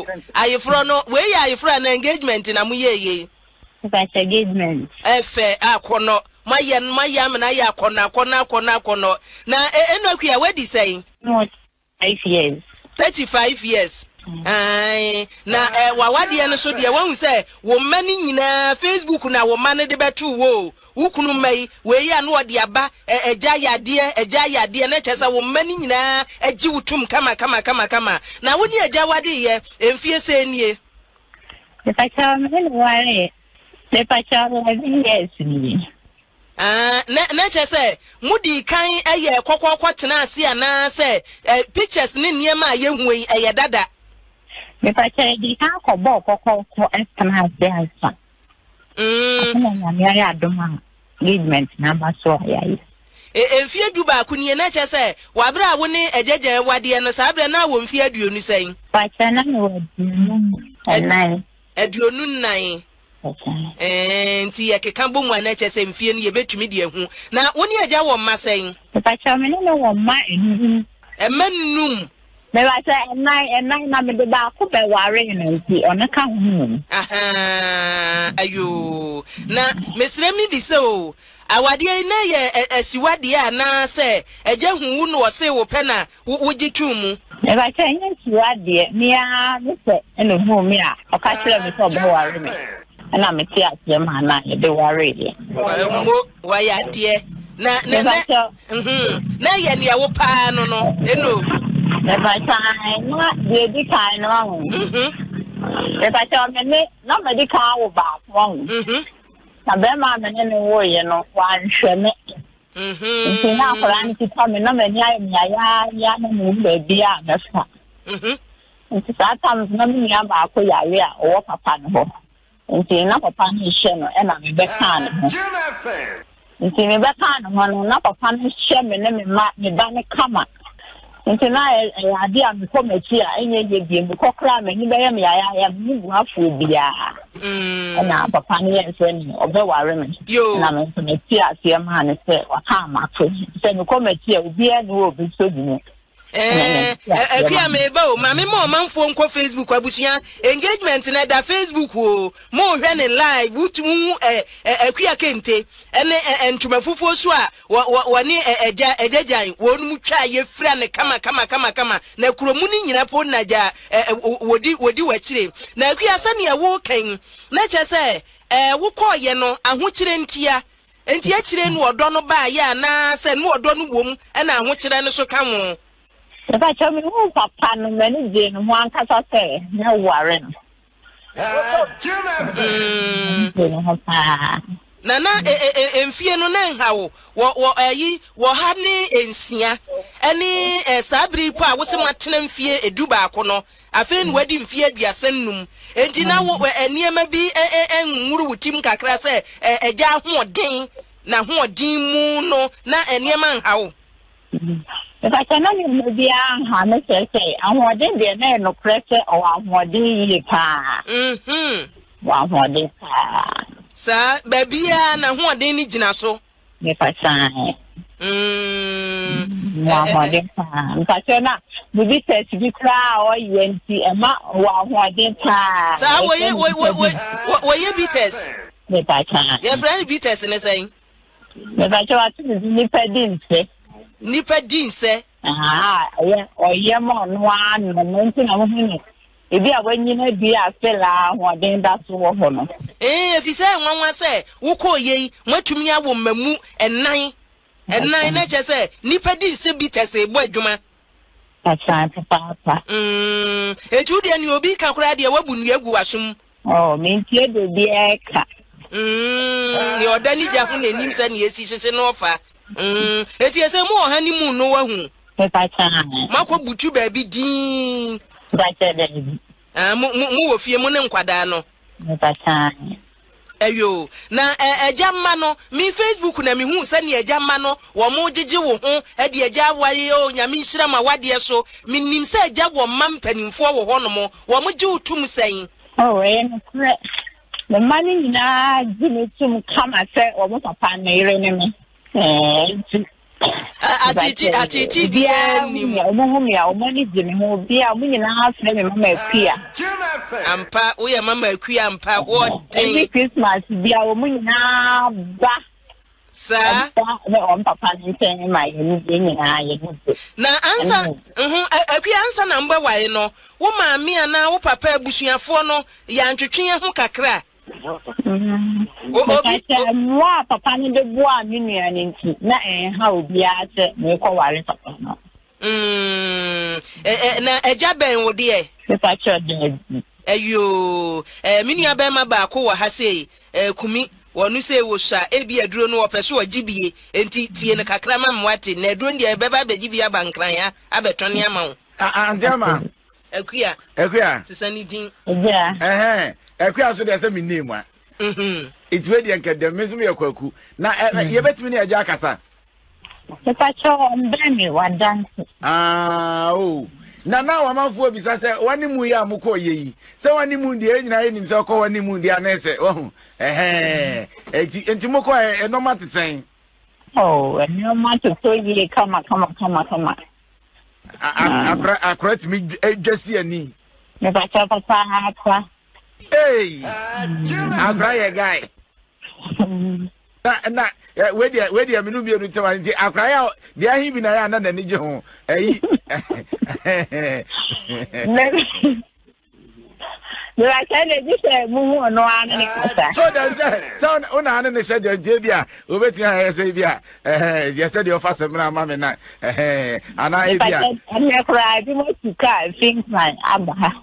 ayefro no we ya ayefro na engagement na mu ye That's engagement. Efe akono mayam na ya akono na enoku ya wedi say Not 5 years. 35 years. Ai na wawade no so de won say wo mani nyina Facebook na wo mane de betu wo ukunu mai we ya no de aba eja yade na chesa wo mani nyina agi wutum kama na woni eja wade ye emfie se nie The pacha me wale. The pacha 11 years ni. Na chese mudi kan eye kokokwa tena ase ana se pictures ne niema ye hu eye dada. The pacha di kan ko bo kokko external asa. Ya adoma engagement number so ya. Emfie duba kunye na chese wabra wo ne ejeje wade no sabra na wo mfie aduonu sen. Pacha na wo aduonu nnan. Nti ye keka bo mu na chese mfie no ye betumi de hu. Na woni eja wo mma sen. Pacha me no wo mma enum. Emannum. Me ba say enai na me de ba ko be ware no nti ona ka hu. Ayo. Na mesre mi bi se o. Awade na ye asiwade ana se eja hu no wo se wo pe na wo gitu mu. Me ba say nya asiwade me a me se eno hu me a o ka kire me so be ware me. Na me ti ase ma na ye de ware ye. Wa ya de na na ye ne wo pa no eno. The pacha na de kai no. The pacha me na me di ka wo ba won. Na be ma me ne wo ye no wa nhwe me. Nti na akora ni ti pa me na me ni ayi ya na mu be bia na fa. Nti sa tam na me ya ba ko ya le a wo papa no ho. Nti na papa ni hye no e na me be ka no. Nti me be ka no na papa ni hye me ne me ma me ba ne kama. Nti na ade a me komati a enye ye bie me kokra me ni be ya me ya mu afu bia. Na papa ni enso ni obe ware me. Na me komati a se ma ne se wa ka ma to. Se me komati a obi a no obi so di ni. Afia me ba o ma me mo manfo nko Facebook abusia engagement na da Facebook o mo hwe ne live wutumu afia kente ene entuma fufuo so a woni ejajan wonu twa ye fra ne kama na kuromu ni nyina po na ja wodi wachire na afia sane e wo kan na che se wo koye no ahochire ntia chire no odo no ba ya na se no odo no wom na ahochire no so kan wo. The pacha me who papa no many day no one kasa say na ware no. Na emfie no na nha wo ayi wo ha ne ensia ene sabri po a wo se matena mfie eduba akono afen wadi mfie aduasannum enti na wo eniema bi enwuru wutim kakra se eja hoodin na hoodin mu no na eniema nha wo. If I cannot be a hammer, say, I want the name no pressure or one day pa. One more day pa. Sir, baby, and one day need so. If I sign. One more day pa. If I cannot, the business to be cry or you and see a ma one more day pa. Sir, what you beaters? If I can. Your friend beaters in the same. If I try to independent. Nipa din se oye mo no an no nti na mo hunu e bi a wanyi na bi a fela ho den da so wo ho no fi se nwanwa se wo ko ye matumi awo mamu enan na che se nipa din se bi tese bo adwuma asa papa eju de ni obi ka kura de wabu nu agu wasum me ntie de bi e ka ni odani ja hu nanim se ne esi hye no ofa eti ese mu ohani mu no wahu makọ butu ba bi din mu wo fie mu ne nkwada no eyo na ejamma no mi Facebook na mi hu se ne ejamma no wo mo gege wo ho e de eja ware o nyame nhira ma wade so mi nim se eja wo mampanimfo wo ho no mo wo mo ge utum sen the money na gini tum kama se wo mo papa na ire ne me Ati bia ni mo mo mi a o mani gini mo bia mo nyina ha fre me mama apia ampa wo ye mama akui ampa wo den Christmas bia wo munya ba sa na on papa nten ma ye ni na ye na ansa akui ansa na mba ware no wo maami ana wo papa abusuafo no ya ntwetwe ho kakra obi wa papa ni de boa mi nua ni nti na ha obi a se me ko ware papa no na Agyapong wo de papa chode ayo mi nua ba ma ba ko wa ha sei kumi wonu sei wo sha ebi aduro no opeso ogibie enti tie ne kakra ma mwate na aduro ndi beba begibia bankran ya abetone ama wo Andiama akuya sisani din yeah akuya so de say me name a it we dey nke dem mezu me yakwaku na ye betimi na Agya akasa papa cho mbemi wa dance oh na wamanfo bisa se wani mu ya mukọ yeyi se wani mu ndi enyina enim se ko wani mu ndi anese ohu enti mukọ normal tsen oh normal to ye kama akra timi dwasi ani me papa hey akra ye guy na we dia minu bi enu tema nti akra ya dia hi bi na ya na ni je ho eyi la kale di se mu no an ni kasa so dem say una an ni she dem je bia obeti ha say bia je say the offer semra ma me na ana e bia na kra di mo tuka think man aba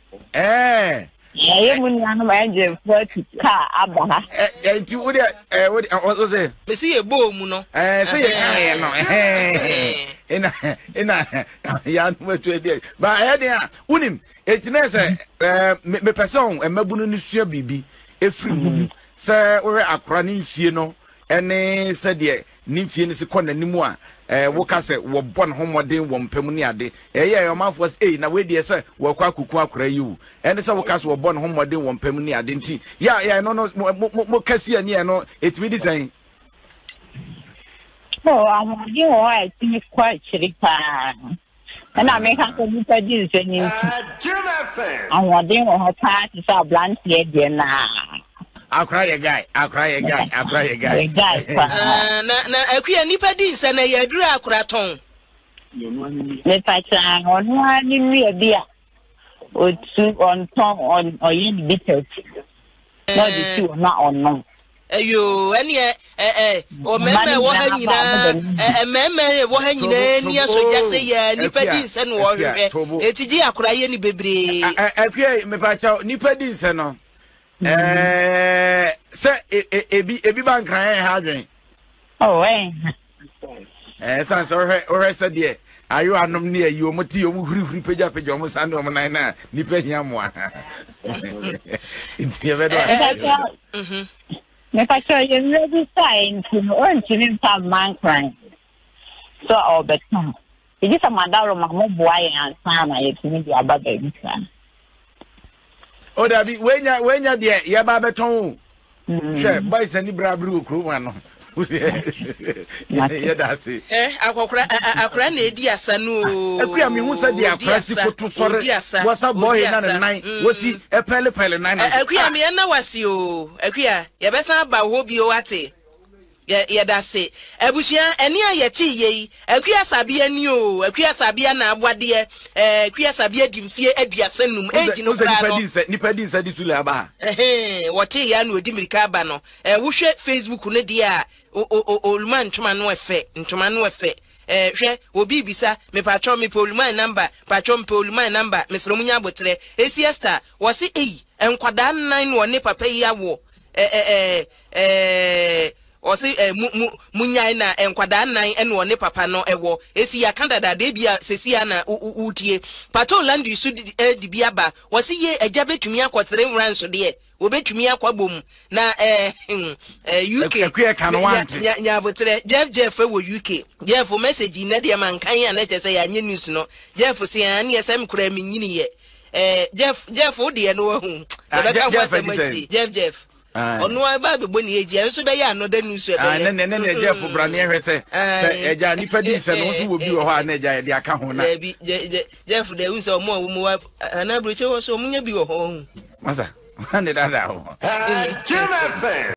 ye mun ya no ma je for tuka aba enti wo o say me see ye bo mu no say ye kan no ina ya no to e ba e de a unim etina se me person emabunu ni sua bibi efri mu se wo akora ni mfie no ene se de ni mfie ni se kọ nanimu a wo ka se wo bon homoden wo mpam ni ade ye omafo se na we de se wo kwa kuku akora yi ene se wo ka se wo bon homoden wo mpam ni ade nti ya no mo kasi ani no etimi di san amadi o ai ti kwa chiripa na me ka ko buta di se ni amadi o ha ti sa blank ye de na akra ye guy na akuya nipa di nsa na ye aduru akra ton le pacha onu ani mi bia o tu on ton on oyin bitet no di tu na on no ayo ene o meme wo ha nyina meme wo ha nyina ni asoja se ya nipa di nsa no wo hwehwe etiji akra ye ni bebre akuya me pacha nipa di nsa no se ebi bankran ha adwen san so o se de ayo anom ne ayi o moti o mu hurihuri peja o mu sande o mu nan na nipa hia mo a inti ebedo me pacho ye ready sign to on chini pa bankran so o beton e ji samadaro ma mo boa yan sana ye timi di ababa bi sana o dabi wenya de ye ba beton hwe boys ani brabru okru no ye da se akora na edi asa no akuya mi hu se de akora si koto sore wasa boy na nan wosi epele nan akuya mi na wasi o akuya ye besa ba ho bi o ate ye da se abusia eni ayeti yi akuya sabia ni o akuya sabia na abwade akuya sabia dimfie aduasa num eji no kra no nipa din sa di sule aba wote ya na odi mirika aba no wohwe Facebook ne dia olman ntoma no efe hwe obi bisa me patro me polman number patro me polman number mesro munya botre esiesta wose enkwada nan no ne papa yi awo osi munyai na enkwada nan ene one papa no ewo esi ya Canada de bia sesi ya na utie pato land you should di bia ba osi ye Agya betumi akotre wranso de obetumi akwabom na UK nya botre Jeff wo UK Jeff message na de man kan ya na chese ya nye news no Jeff se ya na yesem kura mi nyini ye Jeff de no hu Jeff ono aba be boni eji enso be ya no da news e be ne Jeff Brane ehwe se eja nipa di se no so wo bi wo ha na eja de aka ho na Jeff de unse o mo wo ana broche wo so munya bi wo ho masa ne da ho